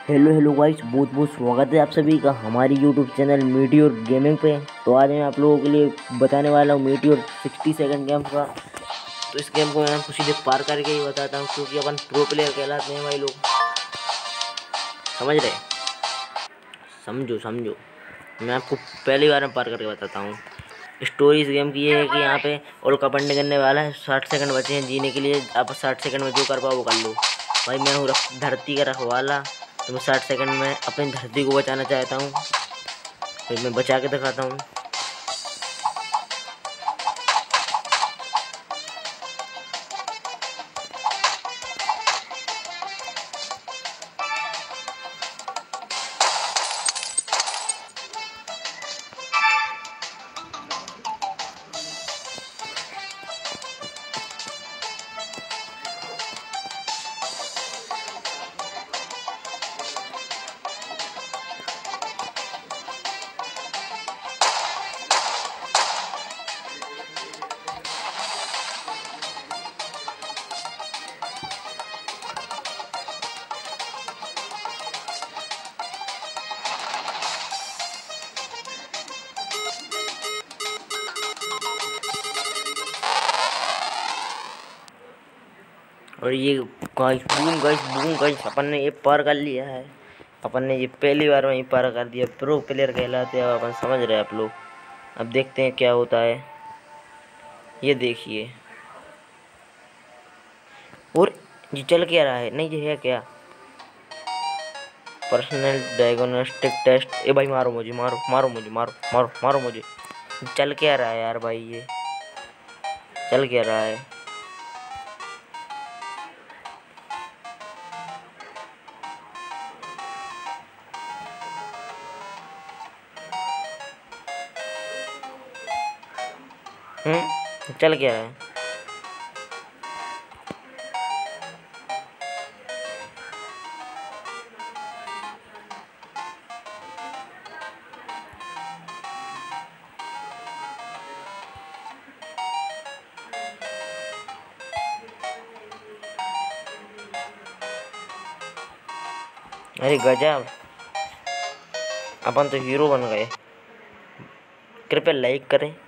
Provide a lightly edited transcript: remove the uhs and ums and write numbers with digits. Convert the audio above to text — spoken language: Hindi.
हेलो हेलो गाइस, बहुत बहुत स्वागत है आप सभी का हमारी यूट्यूब चैनल मीटियोर गेमिंग पे। तो आज मैं आप लोगों के लिए बताने वाला हूँ मीटियोर 60 सेकंड गेम का। तो इस गेम को मैं आपको सीधे पार करके ही बताता हूँ, क्योंकि अपन प्रो प्लेयर कहलाते हैं भाई लोग। समझ रहे? समझो समझो। मैं आपको पहली बार में पार करके बताता हूँ। स्टोरी इस गेम की ये है कि यहाँ पे उल्का पंडे करने वाला है। 60 सेकंड बचे हैं जीने के लिए। आप 60 सेकंड में जो कर पाओ वो कर लो। भाई मैं हूँ धरती का रखवाला, तो मैं 60 सेकंड में अपनी धरती को बचाना चाहता हूँ। फिर मैं बचा के दिखाता हूँ। और ये गाइस अपन ने ये पार कर लिया है। अपन ने ये पहली बार में ही पार कर दिया। प्रो प्लेयर कहलाते हैं अपन, समझ रहे हैं आप लोग। अब देखते हैं क्या होता है। ये देखिए, और ये चल क्या रहा है? नहीं, ये है क्या? Personal diagnostic test. ए भाई मारो मुझे, मारो मारो मुझे, मारो मारो मारो मुझे। चल क्या रहा है यार भाई? ये चल क्या रहा है? चल क्या रहा है? अरे गजब, अपन तो हीरो बन गए। कृपया लाइक करें।